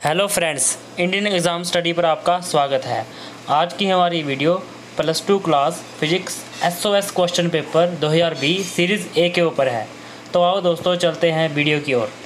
Hello friends, Indian exam study पर आपका स्वागत है। आज की हमारी video +2 class physics SOS question paper 2020 series A के ऊपर है। तो आओ दोस्तों, चलते हैं वीडियो की ओर।